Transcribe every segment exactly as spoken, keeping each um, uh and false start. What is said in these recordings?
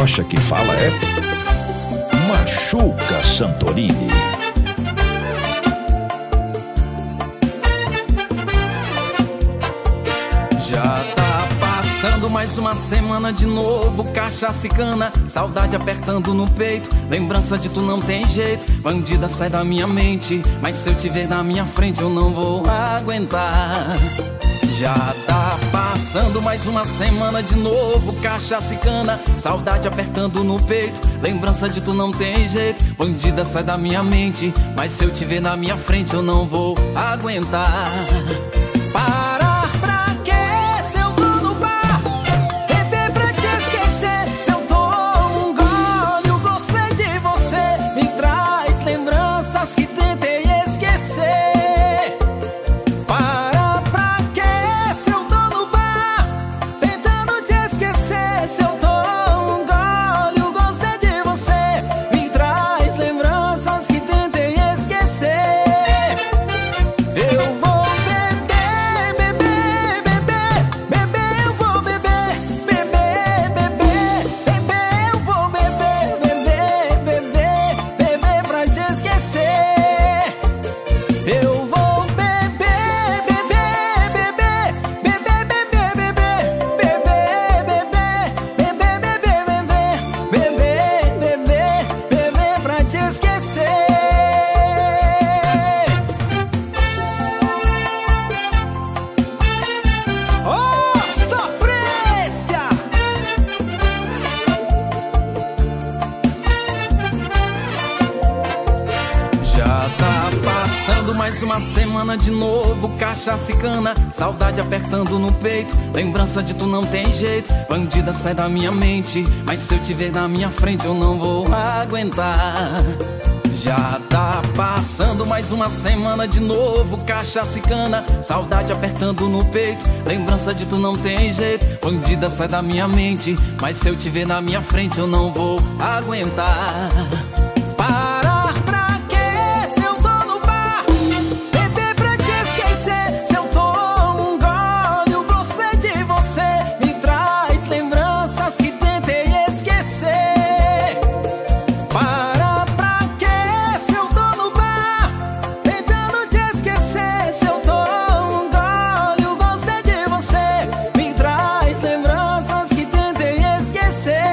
rocha que fala é Machuca Santorini. Já tá passando mais uma semana de novo, cachaça e cana, saudade apertando no peito, lembrança de tu não tem jeito, bandida sai da minha mente, mas se eu te ver na minha frente eu não vou aguentar. Já tá passando mais uma semana de novo, cachaça e cana, saudade apertando no peito, lembrança de tu não tem jeito, bandida sai da minha mente, mas se eu te ver na minha frente eu não vou aguentar. Parar pra quê se eu tô no bar? Beber pra te esquecer, se eu tomo um gole, eu gostei de você, me traz lembranças que tentei esquecer. Se eu tomo um gole, eu gostei de você, me traz lembranças que tentei esquecer. Eu vou beber, beber, beber, beber, eu vou beber, beber, beber, beber, eu vou beber, beber, beber, beber pra te esquecer. Eu vou beber, beber, beber, beber, beber, beber, beber, beber. Beber, beber, beber pra te esquecer. Oh, sofrência! Já tá passando mais uma semana de novo, cachaça e cana, saudade apertando no peito, lembrança de tu não tem jeito, bandida sai da minha mente, mas se eu te ver na minha frente eu não vou aguentar. Já tá passando mais uma semana de novo, cachaça e cana, saudade apertando no peito, lembrança de tu não tem jeito, bandida sai da minha mente, mas se eu te ver na minha frente eu não vou aguentar. Parar pra quê se eu tô no bar? Beber pra te esquecer, se eu tomo um gole, eu gostei de você, me traz lembranças que tentei esquecer. Parar pra quê se eu tô no bar? Tentando te esquecer, se eu tomo um gole, eu gostei de você, me traz lembranças que tentei esquecer.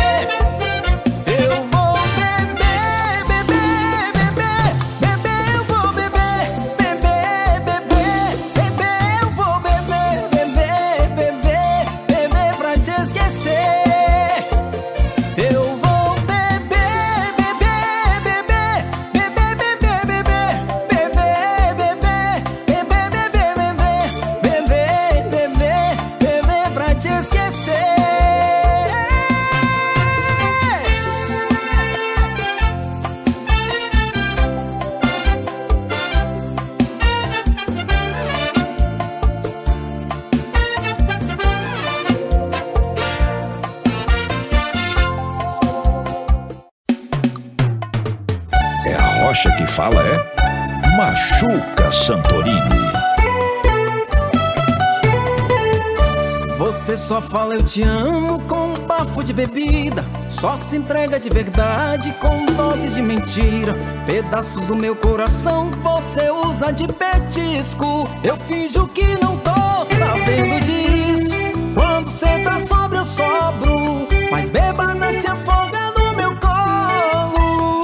Eu vou beber, beber, beber, beber, eu vou beber, beber, beber, beber, eu vou beber, beber, beber, beber pra te esquecer. Eu vou beber, beber, beber, beber, beber, beber, beber, beber, beber, beber, beber, beber, beber pra te esquecer. É a rocha que fala é Machuca Santorini. Você só fala eu te amo com um bafo de bebida, só se entrega de verdade com doses de mentira. Pedaços do meu coração você usa de petisco, eu finjo que não tô sabendo disso. Quando cê tá sóbrio eu sobro, mas bêbada se afoga no meu colo.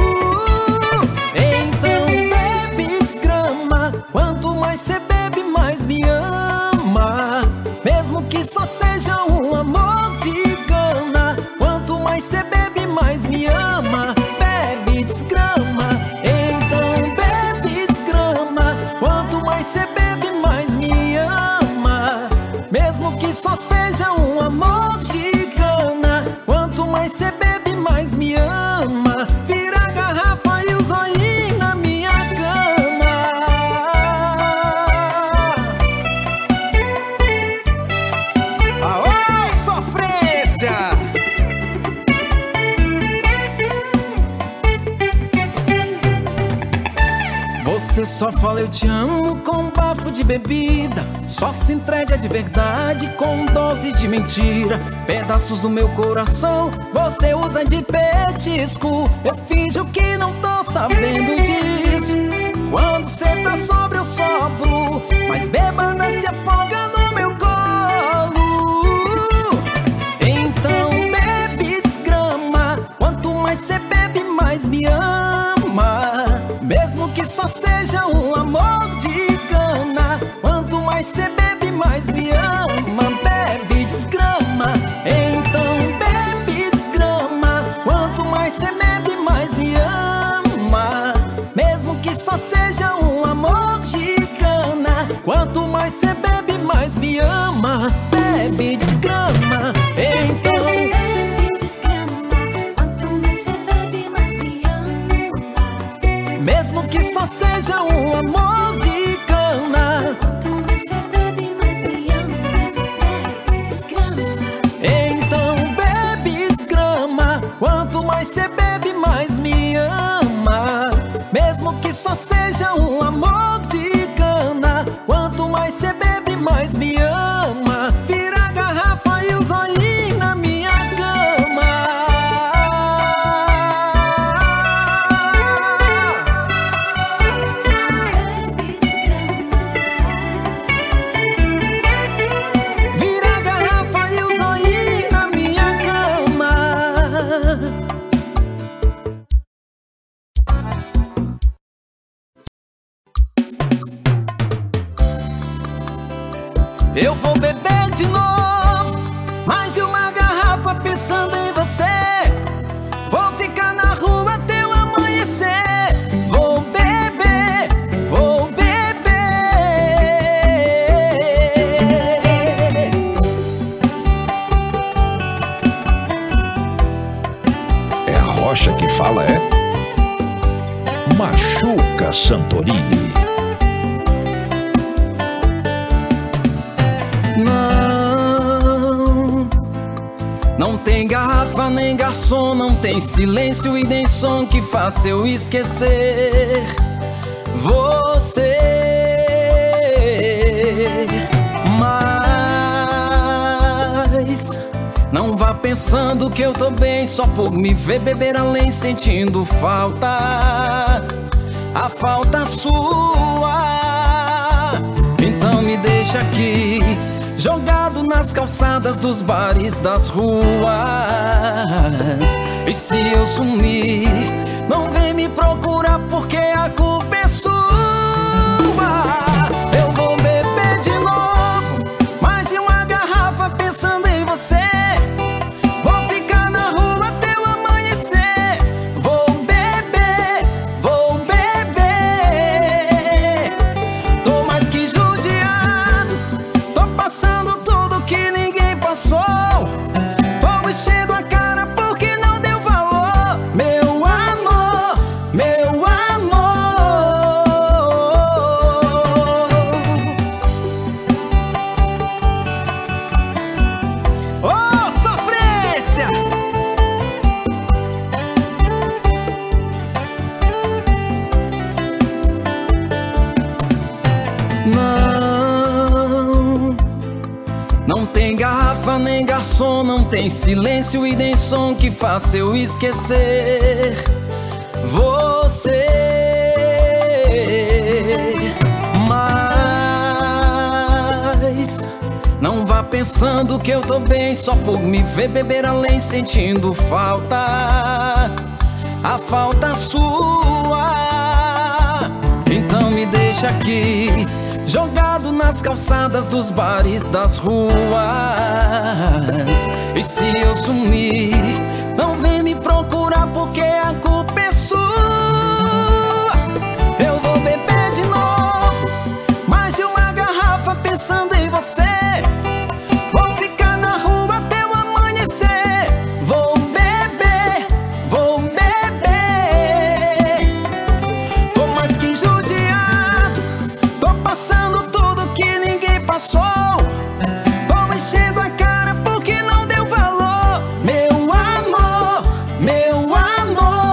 Então bebe, desgrama, quanto mais cê bebe mais me ama, mesmo que só seja um amor de gana. Quanto mais cê bebe mais me ama, bebe, desgrama. Então bebe, desgrama, quanto mais cê bebe mais me ama, mesmo que só seja um amor de gana. Quanto mais cê bebe mais me ama, vira a garrafa e o zoinho na minha cama. Aô, sofrência! Você só fala eu te amo com um bafo de bebida, só se entrega de verdade com dose dose de mentira, pedaços do meu coração você usa de petisco. Eu finjo que não tô sabendo disso. Quando cê tá sobre eu sopro, mas bêbada se afoga no meu colo. Então bebe, desgrama, quanto mais cê bebe mais me ama. Mesmo que só seja um amor de cana, quanto mais cê bebe mais me ama. Bebe, desgrama, então bebe, desgrama, quanto mais cê bebe mais me ama. Mesmo que só seja um amor de cana, quanto mais cê bebe mais me ama. Bebe, desgrama, então bebe, desgrama, quanto mais cê bebe mais me ama. mesmo que só seja um amor de cana, Quanto mais cê bebe mais me ama. Bebe, desgrama, então bebe, desgrama, quanto mais cê bebe mais me ama. Mesmo que só seja um amor de cana, quanto mais cê bebe mais me ama. Vira a garrafa e o zoinho na minha cama. bebe, desgrama. Vira a garrafa e o zoinho na minha cama. Eu vou beber de novo, mais de uma garrafa pensando em você. Vou ficar na rua até o amanhecer. Vou beber, vou beber. É a Rocha que fala, é? Machuca Santorini. Não, não tem garrafa nem garçom, não tem silêncio e nem som que faça eu esquecer você. Mas não vá pensando que eu tô bem só por me ver beber além, sentindo falta, a falta sua. Então me deixa aqui, jogado nas calçadas dos bares das ruas. E se eu sumir, não vem me procurar porque a culpa é sua. Eu vou beber de novo, mais de uma garrafa pensando em você. Vou ficar na rua até o amanhecer. Vou beber, vou beber. Tô mais que judiado, tô passando tudo que ninguém passou. Tô enchendo a cara porque não deu valor. Meu amor, meu amor. Oh, sofrência! Não, não tem garrafa nem garçom, não tem silêncio e nem som que faça eu esquecer você. Mas não vá pensando que eu tô bem só por me ver beber além, sentindo falta, a falta sua. Então me deixa aqui, jogado nas calçadas dos bares das ruas. E se eu sumir, não vem me procurar porque a culpa é sua. Eu vou beber de novo, mais de uma garrafa pensando em você. Vou ficar na rua até o amanhecer. Vou beber, vou beber. Tô mais que judiado, tô passando tudo que ninguém passou. Tô enchendo a cara porque não deu valor. Meu amor, meu amor.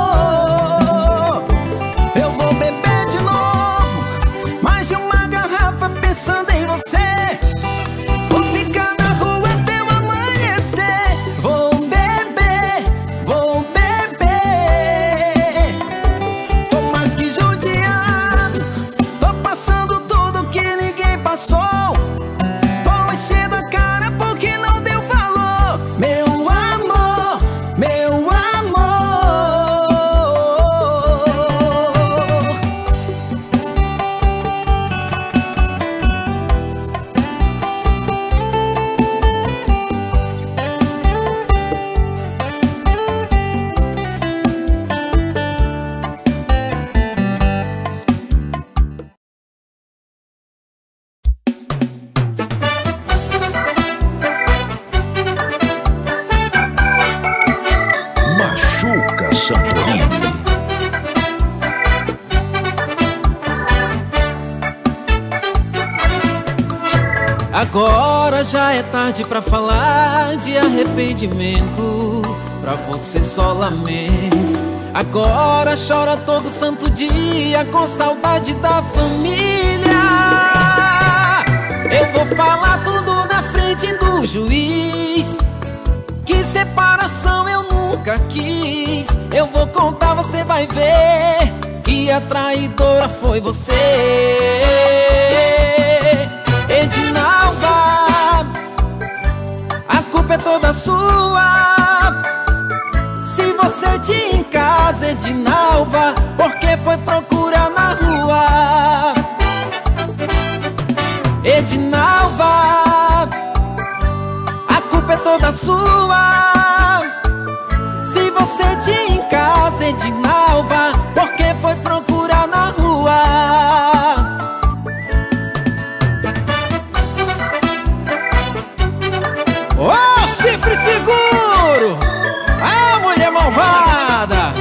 Agora já é tarde pra falar de arrependimento, pra você só lamento. Agora chora todo santo dia com saudade da família. Eu vou falar tudo na frente do juiz, que separação eu nunca quis. Eu vou contar, você vai ver que a traidora foi você. Edinalva, a culpa é toda sua. Se você tinha em casa, Edinalva, por que foi procurar na rua? Edinalva, a culpa é toda sua. Se você tinha em casa, Edinalva, por que foi procurar na rua? Ô, oh, chifre seguro! Ah, mulher malvada!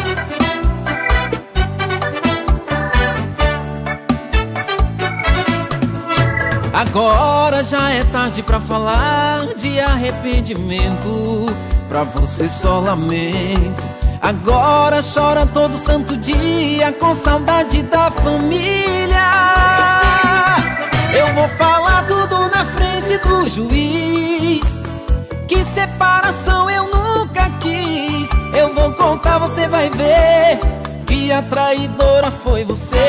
Agora já é tarde pra falar de arrependimento, pra você só lamento. Agora chora todo santo dia com saudade da família. Eu vou falar tudo na frente do juiz, que separação eu nunca quis. Eu vou contar, você vai ver que a traidora foi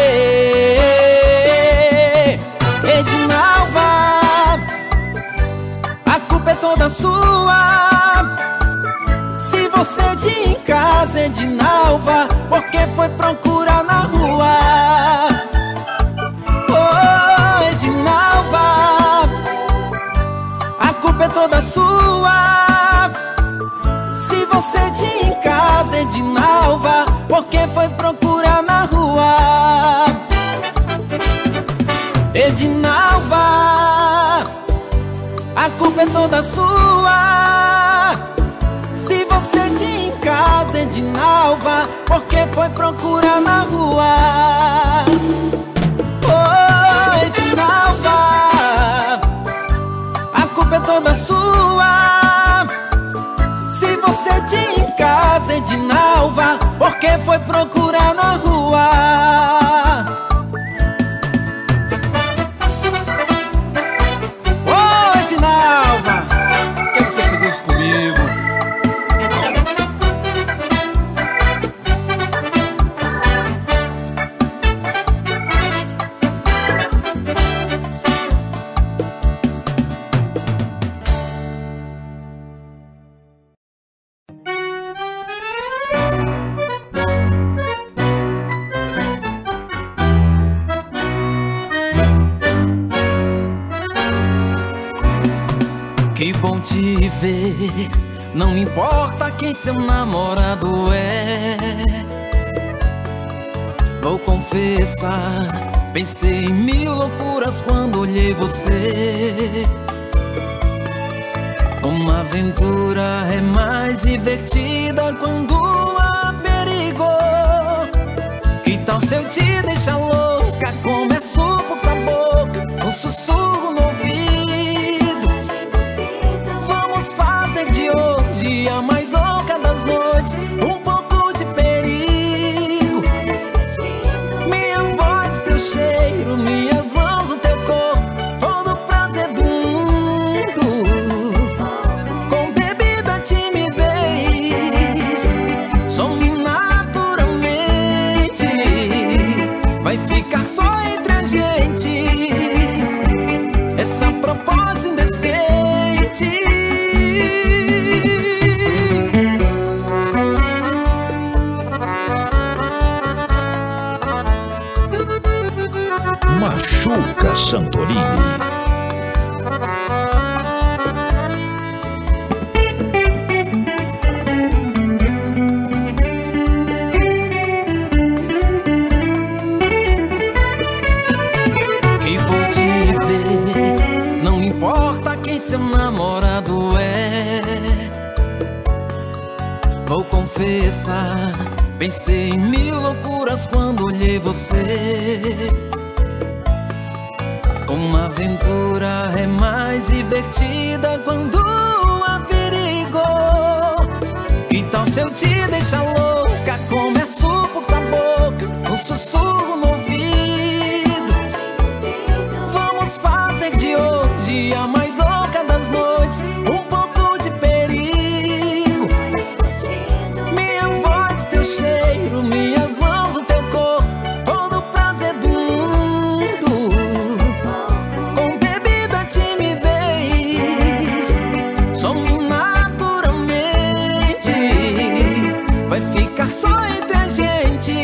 você. Edinalva, a culpa é toda sua. Se você tinha em casa, Edinalva, por que foi procurar na rua? Oh, Edinalva, a culpa é toda sua. Se você tinha em casa, Edinalva, por que foi procurar na rua? Edinalva, a culpa é toda sua. Se você tinha em casa, Edinalva, por que foi procurar na rua? Oh, Edinalva, a culpa é toda sua. Se você tinha em casa, Edinalva, por que foi procurar na rua? Ô, Edinalva, por que você fez isso comigo? Que bom te ver, não importa quem seu namorado é. Vou confessar, pensei em mil loucuras quando olhei você. Uma aventura é mais divertida quando há perigo. Que tal se eu te deixar louca? Começo boca a boca, um sussurro no ouvido. Fazer de hoje a mais louca das noites, um pouco de perigo. Minha voz, teu cheiro, minhas mãos, o teu corpo, todo o prazer do mundo. Com bebida, timidez, some naturalmente. Vai ficar só entre a gente essa proposta indecente. Machuca Santorini. Que bom te ver, não importa quem seu namorado é. Vou confessar, pensei em mil loucuras quando olhei você. Uma aventura é mais divertida quando há perigo. Que tal se eu te deixar louca? Começo por tua boca, um sussurro no ouvido. Vamos fazer de hoje a mais louca das noites, um pouco de perigo. Minha voz, teu cheiro, minhas mãos, o teu corpo, todo o prazer do mundo. Com bebida, timidez, some naturalmente. Vai ficar só entre a gente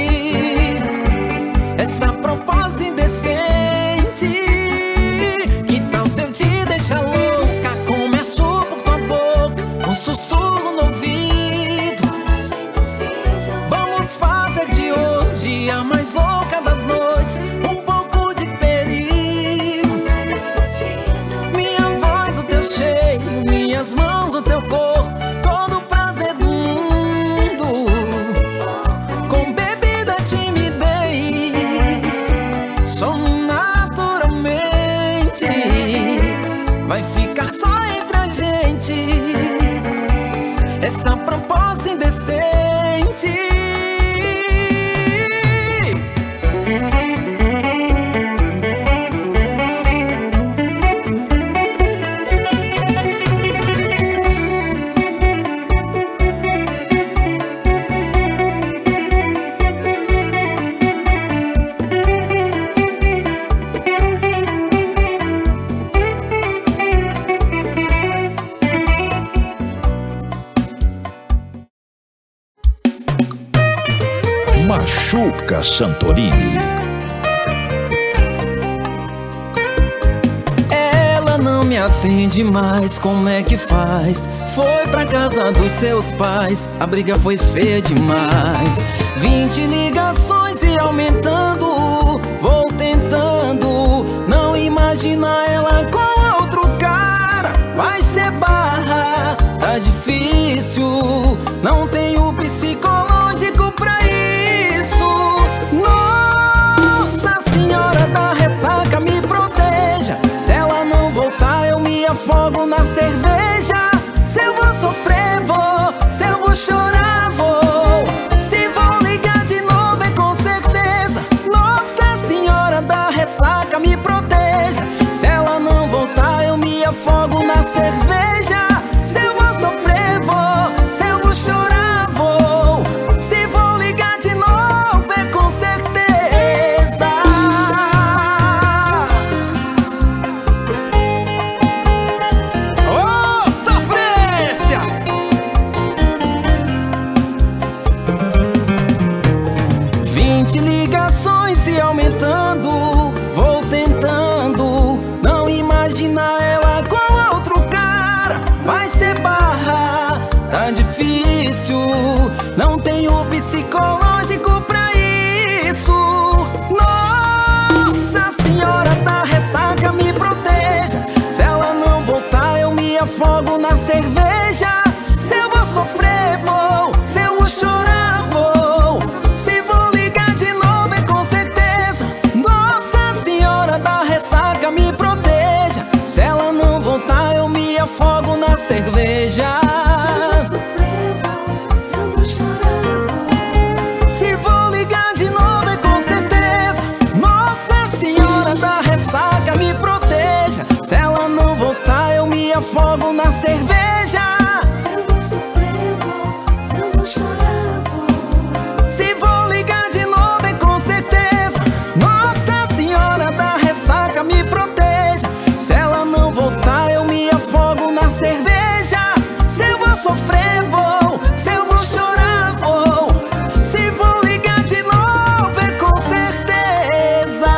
essa proposta indecente. Que tal se eu te deixar louca? Começo por tua boca, um sussurro no ouvido. Vamos fazer de hoje a mais louca das noites, um pouco de perigo. Minha voz, o teu cheiro, minhas mãos, o teu corpo, todo o prazer do mundo. Com bebida, timidez, some naturalmente. Vai ficar só entre a gente essa proposta indecente. Machuca Santorini. Ela não me atende mais, como é que faz? Foi pra casa dos seus pais, a briga foi feia demais. Vinte ligações e aumentando, vou tentando não imaginar ela com outro cara. Vai ser barra, tá difícil, não tenho psicológico pra isso. Nossa Senhora da ressaca, me proteja. Se ela não voltar, eu me afogo na cerveja. Se eu vou sofrer, vou. Se eu vou chorar, vou. Se vou ligar de novo, é com certeza. Nossa Senhora da ressaca, me proteja. Se ela não voltar, eu me afogo na cerveja. Se eu vou sofrer, vou. Se eu vou chorar, vou. Se vou ligar de novo, é com certeza. Oh, sofrência! Vinte ligações e aumentando, vou tentando não imaginar ela com outro cara. Vai ser barra, tá difícil, não tenho psicológico pra isso. Nossa Senhora da ressaca, me proteja. Se ela não voltar, eu me afogo na cerveja. Se eu vou sofrer, vou. Se eu vou chorar, vou. Se vou ligar de novo, é com certeza. Nossa Senhora da ressaca, me proteja. Se ela não voltar, eu me afogo na cerveja. Se vou ligar de novo, é com certeza. Nossa Senhora da ressaca, me proteja. Se ela não voltar, eu me afogo na cerveja. Se vou ligar de novo, é com certeza. Nossa Senhora da ressaca, me proteja. Se ela não voltar, eu me afogo na cerveja. Se eu vou sofrer, vou. Se eu vou chorar, vou. Se vou ligar de novo, é com certeza.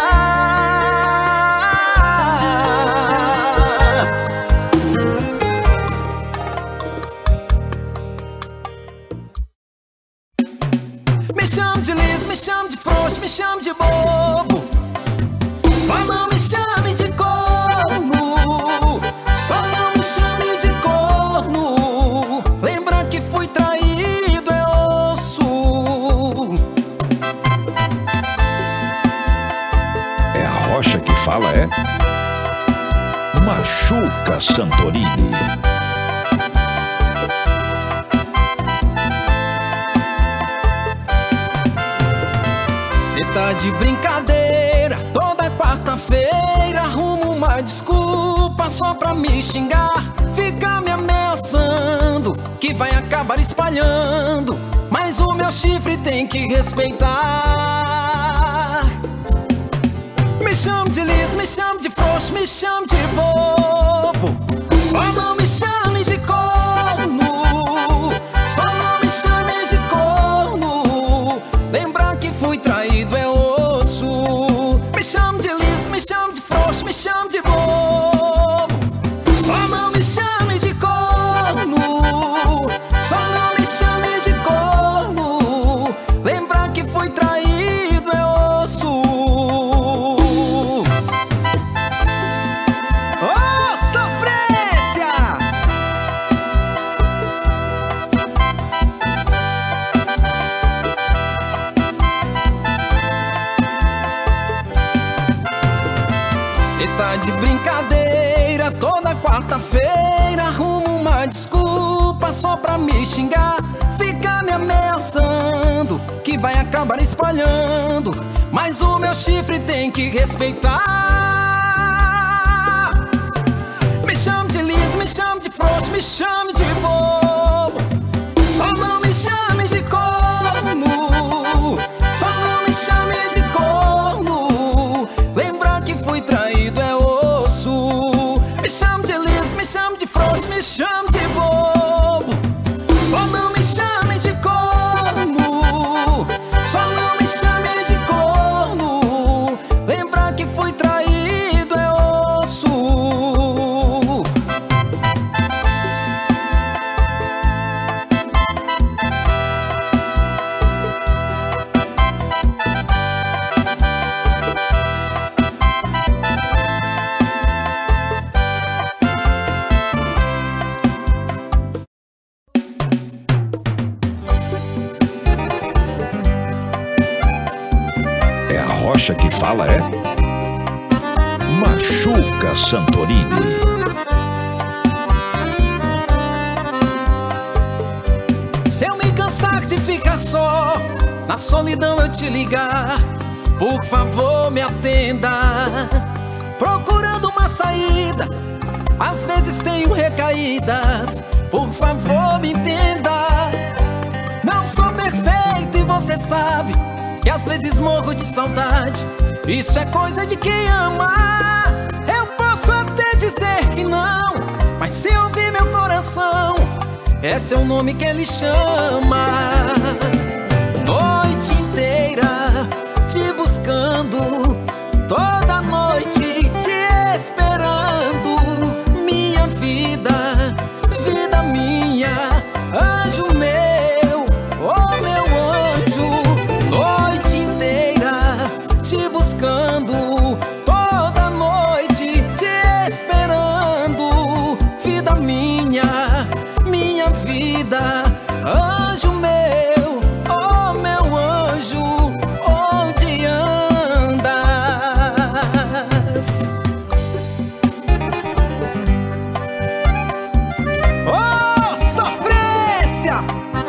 Me chame de liso, me chame de frouxo, me chame de bobo. Só não me chame de corno. Só não me chame de corno. Lembra que fui traído, é osso. É a rocha que fala, é? Machuca Santorini. Cê tá de brincadeira, toda quarta-feira arrumo uma desculpa só pra me xingar. Fica me ameaçando que vai acabar espalhando, mas o meu chifre tem que respeitar. Me chame de liso, me chame de frouxo, me chame de bobo, só não me chame de corno, só não me chame de corno. Lembrar que fui traído é osso. Me chame de liso, me chame de frouxo, me chame de bobo, só não me chame de corno, só não me chame de corno. Lembrar que fui traído é osso. Oh, sofrência! Cê tá de brincadeira, toda quarta-feira arrumo uma desculpa só pra me xingar. Fica me ameaçando que vai acabar espalhando, mas o meu chifre tem que respeitar. Me chame de liso, me chame de frouxo, me chame de bobo, só não me chame de corno, só não me chame de corno. Lembrar que fui traído é osso. Me chame de liso, me chame de frouxo, me chame de bobo, só não me chame de corno, só não me chame de corno. Lembrar que fui traído é osso. É a rocha que fala, é? Machuca Santorini. Se eu me cansar de ficar só, na solidão eu te ligar, por favor me atenda. Procurando uma saída, às vezes tenho recaídas, por favor me entenda. Não sou perfeito e você sabe que às vezes morro de saudade. Isso é coisa de quem ama. Eu posso até dizer que não, mas se ouvir meu coração, é seu nome que ele chama. Noite inteira te buscando, toda noite te esperando. Minha vida, vida minha, anjo meu, oh meu anjo. Noite inteira te buscando, toda noite te esperando. Vida minha, minha vida, anjo meu, oh meu anjo, onde andas? Oh, sofrência!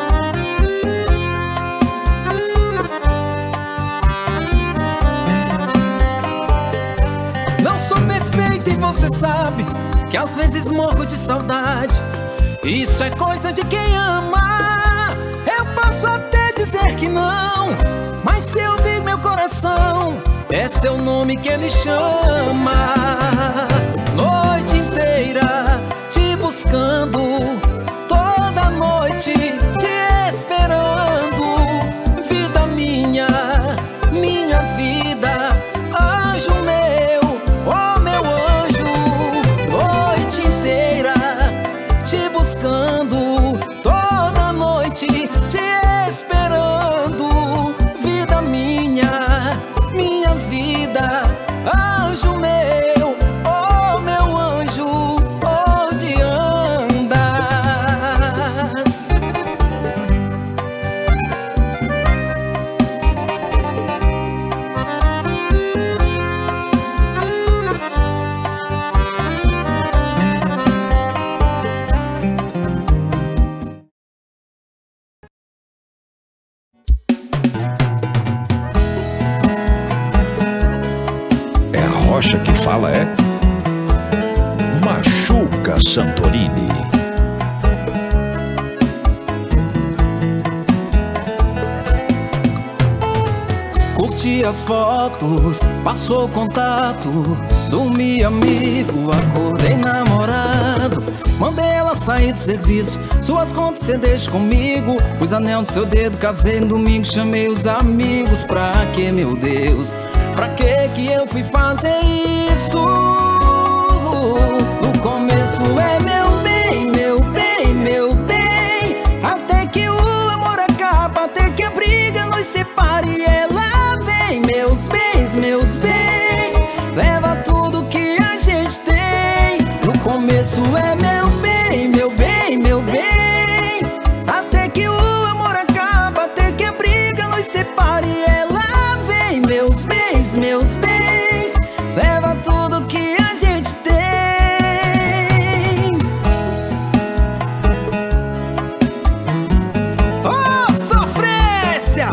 Não sou perfeito e você sabe que às vezes morro de saudade. Isso é coisa de quem ama. Eu posso até dizer que não, mas se ouvir meu coração, é seu nome que ele chama. Noite inteira te buscando, toda noite te esperando. Vida minha, minha vida, anjo meu, oh meu anjo. Noite inteira te buscando, toda noite te esperando. Vida minha, minha vida, anjo meu, oh meu anjo, onde andas? Rocha que fala é Machuca Santorini. Curti as fotos, passou o contato, dormi amigo, acordei namorado. Mandei ela sair do serviço, suas contas cê deixa comigo. Pus anel no seu dedo, casei no domingo, chamei os amigos. Pra que, meu Deus, pra que que eu fui fazer isso? No começo é meu bem, meu bem, meu bem, até que o amor acaba, até que a briga nos separe e ela vem. Meus bens, meus bens, leva tudo que a gente tem. No começo é meu bem, meu bem, meu bem, até que o amor acaba, até que a briga nos separe e ela vem. Meus bens, meus bens, leva tudo que a gente tem. Oh, sofrência!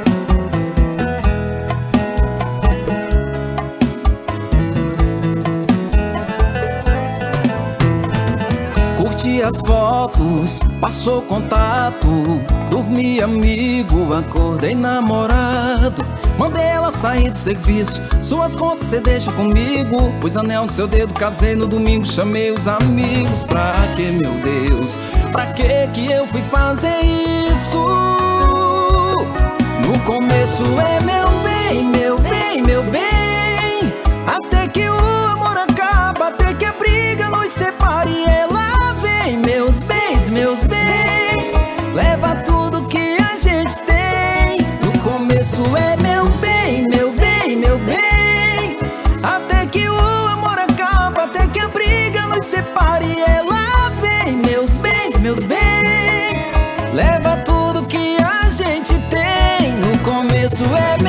Curti as fotos, passou o contato, dormi amigo, acordei namorado. Mandei ela sair do serviço, suas contas cê deixa comigo. Pus anel no seu dedo, casei no domingo, chamei os amigos. Pra que, meu Deus, pra que que eu fui fazer isso? No começo é meu bem, meu bem, meu bem, até que o amor acaba, até que a briga nos separe e ela vem. Meus bens, meus bens, leva tudo que a gente tem. No começo é meu bem, meu bem, meu bem, até que o amor acaba, até que a briga nos separe e ela vem. Meus bens, meus bens, leva tudo que a gente tem. No começo é